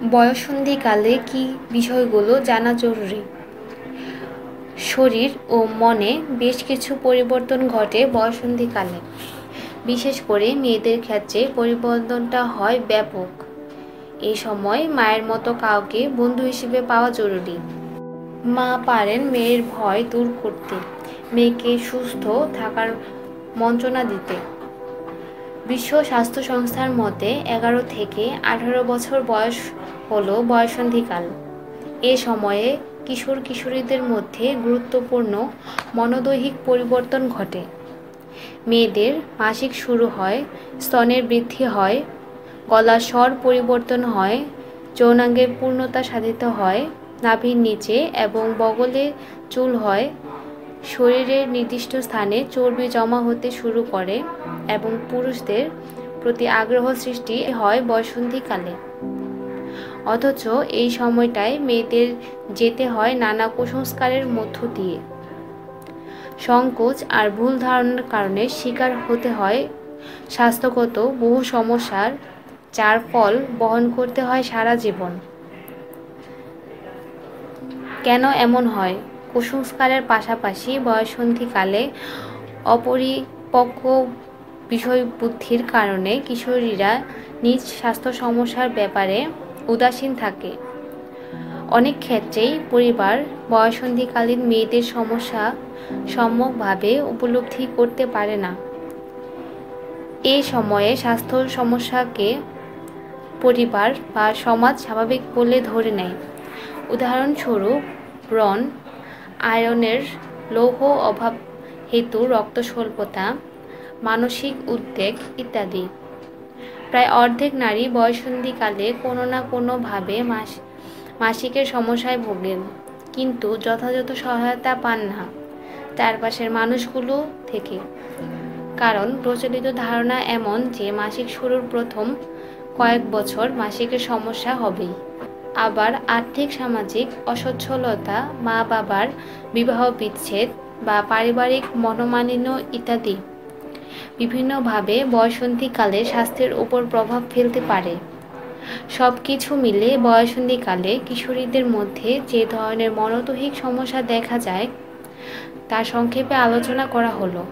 বয়ঃসন্ধিকালে কী বিষয়গুলো জানা জরুরি? শরীর ও মনে বেশ কিছু পরিবর্তন ঘটে বয়ঃসন্ধিকালে। বিশেষ করে মেয়েদের ক্ষেত্রে পরিবর্তনটা হয় ব্যাপক। এই সময় মায়ের মতো কাউকে বন্ধু হিসেবে পাওয়া জরুরি। মা পারেন মেয়ের ভয় দূর করতে, মেয়েকে সুস্থ থাকার মন্ত্রণা দিতে। বিশ্ব স্বাস্থ্য সংস্থার মতে 11 থেকে 18 বছর বয়স হলো বয়ঃসন্ধিকাল। এ সময়ে কিশোর কিশোরীদের মধ্যে গুরুত্বপূর্ণ মনোদৈহিক পরিবর্তন ঘটে। মেয়েদের মাসিক শুরু হয়, স্তনের বৃদ্ধি হয়, গলার স্বর পরিবর্তন হয়, যৌনাঙ্গের পূর্ণতা সাধিত হয়, নাভির নিচে এবং বগলে চুল হয়, শরীরের নির্দিষ্ট স্থানে চর্বি জমা হতে শুরু করে এবং পুরুষদের প্রতি আগ্রহ সৃষ্টি হয় বয়ঃসন্ধিকালে। অথচ এই সময়টায় মেয়েদের যেতে হয় নানা কুসংস্কারের মধ্য দিয়ে। সংকোচ আর ভুল ধারণার কারণে শিকার হতে হয় স্বাস্থ্যগত বহু সমস্যার, যার ফল বহন করতে হয় সারা জীবন। কেন এমন হয়? কুসংস্কারের পাশাপাশি বয়ঃসন্ধিকালে অপরিপক্ব বিষয়বুদ্ধির কারণে কিশোরীরা নিজ স্বাস্থ্য সমস্যার ব্যাপারে উদাসীন থাকে। অনেক ক্ষেত্রেই পরিবার বয়ঃসন্ধিকালীন মেয়েদের সমস্যা সম্যকভাবে উপলব্ধি করতে পারে না। এই সময়ে স্বাস্থ্য সমস্যাকে পরিবার বা সমাজ স্বাভাবিক বলে ধরে নেয়। উদাহরণস্বরূপ ব্রণ, আয়রনের লৌহ অভাব হেতু রক্ত স্বল্পতা, মানসিক উদ্বেগ ইত্যাদি। প্রায় অর্ধেক নারী বয়ঃসন্ধিকালে কোনো না কোনোভাবে মাসিকের সমস্যায় ভোগেন, কিন্তু যথাযথ সহায়তা পান না চারপাশের মানুষগুলো থেকে। কারণ প্রচলিত ধারণা এমন যে মাসিক শুরুর প্রথম কয়েক বছর মাসিকের সমস্যা হবেই। আবার আর্থিক সামাজিক অসচ্ছলতা, মা বাবার বিবাহ বিচ্ছেদ বা পারিবারিক মনোমালিন্য ইত্যাদি বিভিন্নভাবে বয়ঃসন্ধিকালে স্বাস্থ্যের উপর প্রভাব ফেলতে পারে। সব কিছু মিলে বয়ঃসন্ধিকালে কিশোরীদের মধ্যে যে ধরনের মনোদৈহিক সমস্যা দেখা যায় তা সংক্ষেপে আলোচনা করা হলো।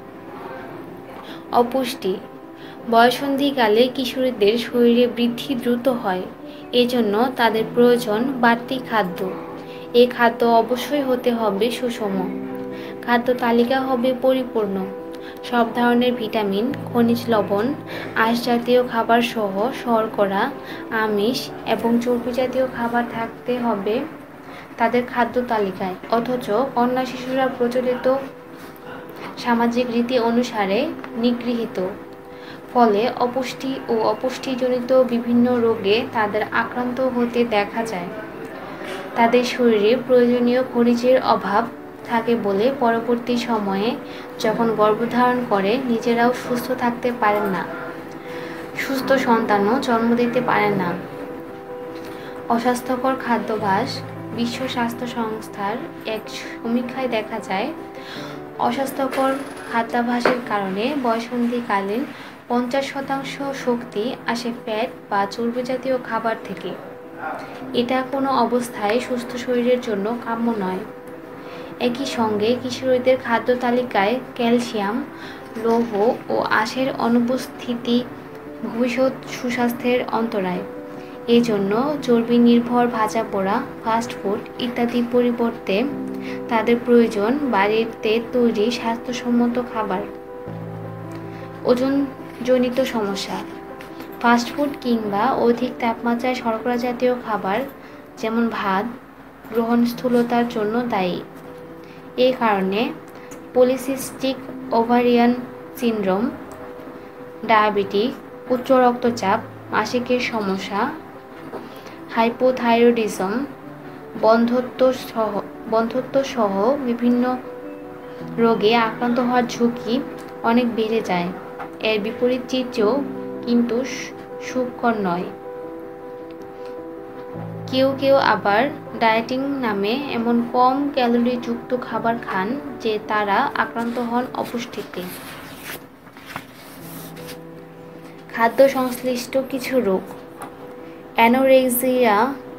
অপুষ্টি। বয়ঃসন্ধিকালে কিশোরীদের শরীরে বৃদ্ধি দ্রুত হয়, এজন্য তাদের প্রয়োজন বাড়তি খাদ্য। এই খাদ্য অবশ্যই হতে হবে সুষম। খাদ্য তালিকা হবে পরিপূর্ণ। সব ধরনের ভিটামিন, খনিজ লবণ, আঁশ জাতীয় খাবার সহ শর্করা, আমিষ এবং চর্বি জাতীয় খাবার থাকতে হবে তাদের খাদ্য তালিকায়। অথচ কন্যা শিশুরা প্রচলিত সামাজিক রীতি অনুসারে নিগৃহীত। ফলে অপুষ্টি ও অপুষ্টিজনিত বিভিন্ন রোগে তাদের আক্রান্ত হতে দেখা যায়। তাদের শরীরে প্রয়োজনীয় খনিজের অভাব থাকে বলে পরবর্তী সময়ে যখন গর্ভধারণ করে নিজেরাও সুস্থ থাকতে পারেন না, সুস্থ সন্তানও জন্ম দিতে পারেন না। অস্বাস্থ্যকর খাদ্যাভ্যাস। বিশ্ব স্বাস্থ্য সংস্থার এক সমীক্ষায় দেখা যায়, অস্বাস্থ্যকর খাদ্যাভ্যাসের কারণে বয়ঃসন্ধিকালীন 50% শক্তি আসে ফ্যাট বা চর্বি জাতীয় খাবার থেকে। এটা কোনো অবস্থায় সুস্থ শরীরের জন্য কাম্য নয়। একই সঙ্গে কিশোরীদের খাদ্য তালিকায় ক্যালসিয়াম, লৌহ ও আঁশের অনুপস্থিতি ভবিষ্যৎ সুস্বাস্থ্যের অন্তরায়। এজন্য চর্বি নির্ভর ভাজা পোড়া, ফাস্টফুড ইত্যাদি পরিবর্তে তাদের প্রয়োজন বাড়িতে তৈরি স্বাস্থ্যসম্মত খাবার। ওজনজনিত সমস্যা। ফাস্টফুড কিংবা অধিক তাপমাত্রায় শর্করা জাতীয় খাবার যেমন ভাত গ্রহণ স্থূলতার জন্য দায়ী। এই কারণে পলিসিস্টিক ওভারিয়ান সিনড্রোম, ডায়াবেটিস, উচ্চ রক্তচাপ, মাসিকের সমস্যা, হাইপোথাইরয়েডিজম, বন্ধ্যত্ব সহ বিভিন্ন রোগে আক্রান্ত হওয়ার ঝুঁকি অনেক বেড়ে যায়। এর বিপরীত চিত্রও কিন্তু সুখকর নয়। কেউ কেউ আবার ডায়েটিং নামে এমন কম ক্যালোরিযুক্ত খাবার খান যে তারা আক্রান্ত হন অপুষ্টিতে। খাদ্য সংশ্লিষ্ট কিছু রোগ। অ্যানোরেক্সিয়া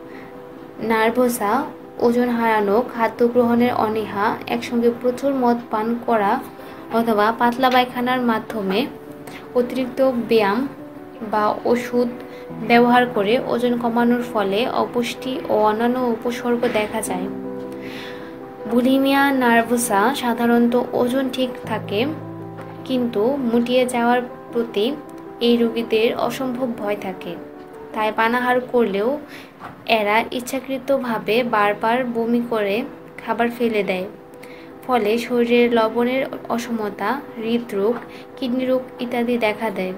নার্ভোসা, ওজন হারানো, খাদ্য গ্রহণের অনীহা, একসঙ্গে প্রচুর মদ পান করা অথবা পাতলা পায়খানার মাধ্যমে অতিরিক্ত ব্যায়াম বা ওষুধ ব্যবহার করে ওজন কমানোর ফলে অপুষ্টি ও অন্যান্য উপসর্গ দেখা যায়। বুলিমিয়া নার্ভোসা সাধারণত ওজন ঠিক থাকে, কিন্তু মুটিয়ে যাওয়ার প্রতি এই রোগীদের অসম্ভব ভয় থাকে। তাই পানাহার করলেও এরা ইচ্ছাকৃতভাবে বারবার বমি করে খাবার ফেলে দেয়। ফলে শরীরে লবণের অসমতা, হৃদরোগ, কিডনি রোগ ইত্যাদি দেখা দেয়।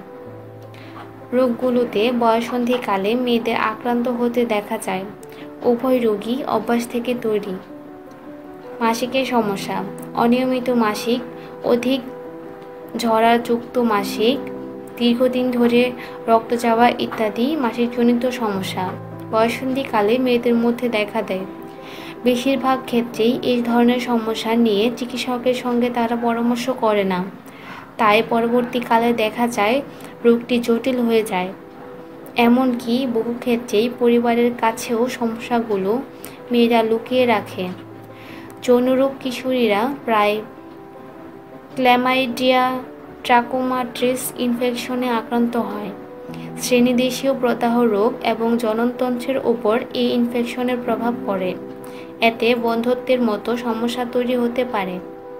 রোগগুলোতে বয়ঃসন্ধিকালে মেয়েদের আক্রান্ত হতে দেখা যায়। উভয় রোগী অভ্যাস থেকে তৈরি। মাসিকের সমস্যা, অনিয়মিত মাসিক, অধিক ঝরাযুক্ত মাসিক, দীর্ঘদিন ধরে রক্ত যাওয়া ইত্যাদি মাসিকজনিত সমস্যা বয়ঃসন্ধিকালে মেয়েদের মধ্যে দেখা দেয়। বেশিরভাগ ক্ষেত্রেই এই ধরনের সমস্যা নিয়ে চিকিৎসকের সঙ্গে তারা পরামর্শ করে না। তাই পরবর্তীকালে দেখা যায় রোগটি জটিল হয়ে যায়। এমনকি বহু ক্ষেত্রেই পরিবারের কাছেও সমস্যাগুলো মেয়েরা লুকিয়ে রাখে। যৌনরোগ কিশোরীরা প্রায় ক্ল্যামাইডিয়া ট্রাকোমাটিস ইনফেকশনে আক্রান্ত হয়। শ্রেণীদেশীয় প্রদাহ রোগ এবং জননতন্ত্রের উপর এই ইনফেকশনের প্রভাব পড়ে। এতে বন্ধ্যত্বের মতো সমস্যা তৈরি হতে পারে।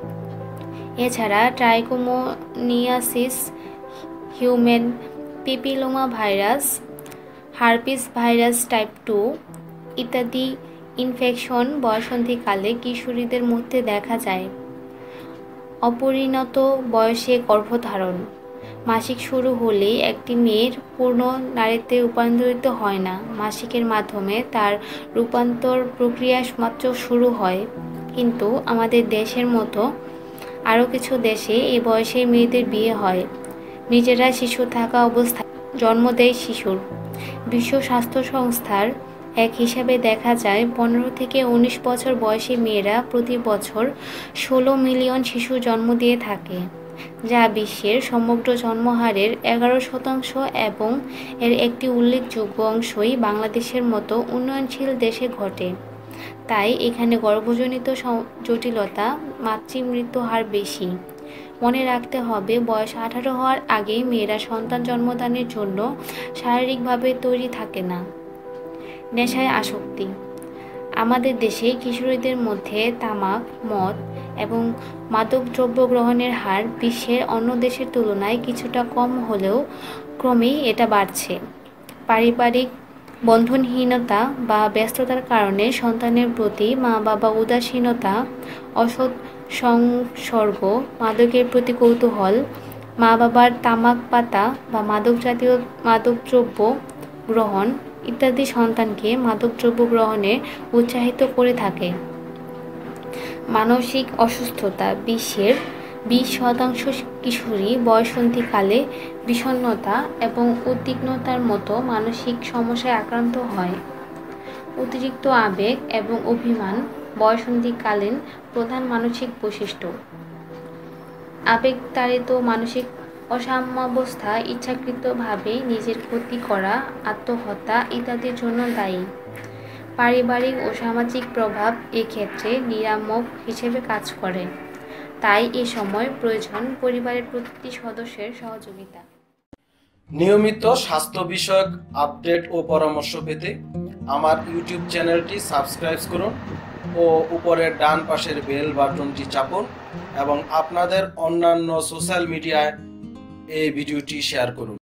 এছাড়া trichomoniasis, human papilloma virus, herpes virus type 2 ইত্যাদি ইনফেকশন বয়ঃসন্ধিকালে কিশোরীদের মধ্যে দেখা যায়। অপরিণত বয়সে গর্ভধারণ, মাসিক শুরু হলেই একটি মেয়ের পূর্ণ নারীতে রূপান্তরিত হয় না। মাসিকের মাধ্যমে তার রূপান্তর প্রক্রিয়া মাত্র শুরু হয়। কিন্তু আমাদের দেশের মতো আরও কিছু দেশে এই বয়সে মেয়েদের বিয়ে হয়। নিজেরা শিশু থাকা অবস্থায় জন্ম দেয় শিশুর। বিশ্ব স্বাস্থ্য সংস্থার এক হিসাবে দেখা যায় 15 থেকে 19 বছর বয়সী মেয়েরা প্রতি বছর 16 মিলিয়ন শিশু জন্ম দিয়ে থাকে, যা বিশ্বের সমগ্র জন্মহারের 11% এবং এর একটি উল্লেখযোগ্য অংশই বাংলাদেশের মতো উন্নয়নশীল দেশে ঘটে। তাই এখানে গর্ভজনিত জটিলতা, মাতৃমৃত্যু হার বেশি। মনে রাখতে হবে, বয়স 18 হওয়ার আগেই মেয়েরা সন্তান জন্মদানের জন্য শারীরিকভাবে তৈরি থাকে না। নেশায় আসক্তি, আমাদের দেশে কিশোরীদের মধ্যে তামাক, মদ এবং মাদকদ্রব্য গ্রহণের হার বিশ্বের অন্য দেশের তুলনায় কিছুটা কম হলেও ক্রমেই এটা বাড়ছে। পারিবারিক বন্ধনহীনতা বা ব্যস্ততার কারণে সন্তানের প্রতি মা বাবা উদাসীনতা, অসৎ সংসর্গ, মাদকের প্রতি কৌতূহল, মা বাবার তামাক পাতা বা মাদকদ্রব্য গ্রহণ ইত্যাদি সন্তানকে মাদকদ্রব্য গ্রহণে উৎসাহিত করে থাকে। মানসিক অসুস্থতা, বিশ্বের 20% কিশোরী বয়ঃসন্ধিকালে বিষণ্ণতা এবং উদ্বিগ্নতার মতো মানসিক সমস্যায় আক্রান্ত হয়। অতিরিক্ত আবেগ এবং অভিমান বয়ঃসন্ধিকালীন প্রধান মানসিক বৈশিষ্ট্য। আবেগতাড়িত মানসিক অসাম্যাবস্থা, ইচ্ছাকৃতভাবে নিজের ক্ষতি করা, আত্মহত্যা ইত্যাদির জন্য দায়ী। পারিবারিক ও সামাজিক প্রভাব এক্ষেত্রে নিয়ামক হিসেবে কাজ করে। তাই এ সময় প্রয়োজন পরিবারের প্রতিটি সদস্যের সহযোগিতা। নিয়মিত স্বাস্থ্য বিষয়ক আপডেট ও পরামর্শ পেতে আমার ইউটিউব চ্যানেলটি সাবস্ক্রাইব করুন ও উপরের ডান পাশের বেল বাটনটি চাপুন এবং আপনাদের অন্যান্য সোশ্যাল মিডিয়ায় এই ভিডিওটি শেয়ার করুন।